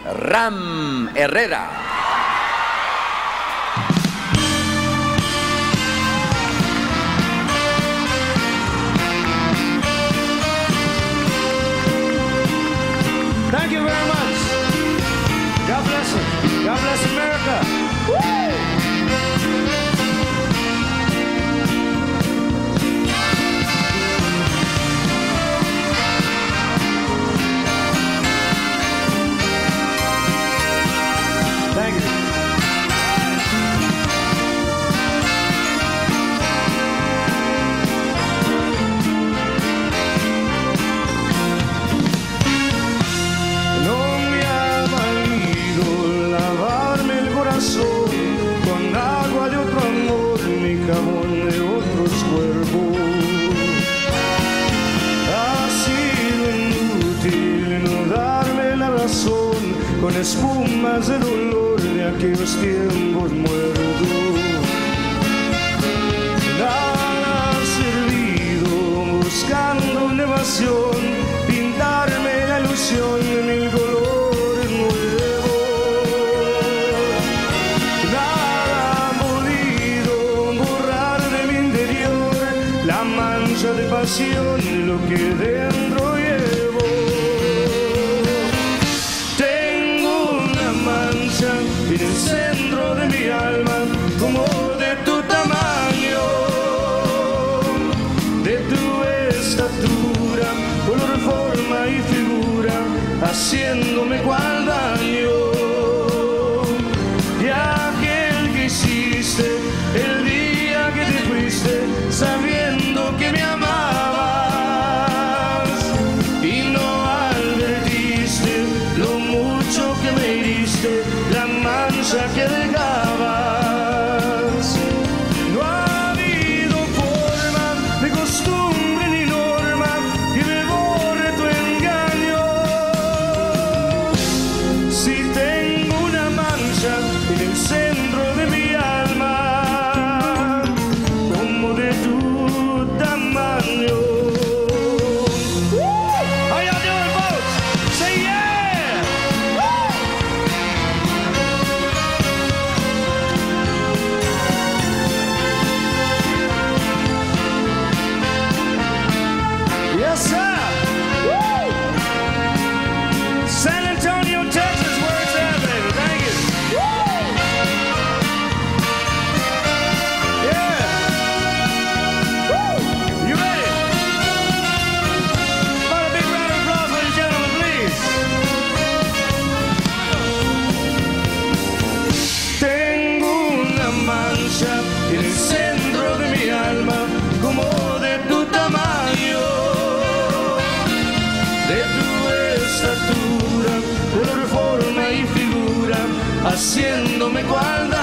Herrera. Thank you very much. God bless you. God bless America. Woo! Thank you. Con agua de otro amor, mi jabón de otros cuerpos. Ha sido inútil no darme la razón con espumas de dolor de aquellos tiempos muertos. Nada ha servido buscando una evasión, pintarme la ilusión de mil colores nuevos. De pasión, lo que dentro llevo. Tengo una mancha en el centro de mi alma, como de tu tamaño, de tu estatura, color, forma y figura, haciéndome cual daño. Y aquel que hiciste el día que te fuiste, sabiendo que me amabas y no advertiste lo mucho que me heriste, la mancha que dejabas. No ha habido forma, ni costumbre, ni norma que me borre tu engaño. Si tengo una mancha en el centro de mi alma, como de tu tamaño. How y'all doing, folks? Say yeah! Yes, sir! Woo! San Antonio, Texas, where it's at, baby. Thank you. Woo! Yeah! Woo! You ready? Want a big round of applause, ladies and gentlemen, please. Tengo una mancha en el centro de mi alma, como de tu tamaño, de tu estatura, color, forma y figura, haciéndome cual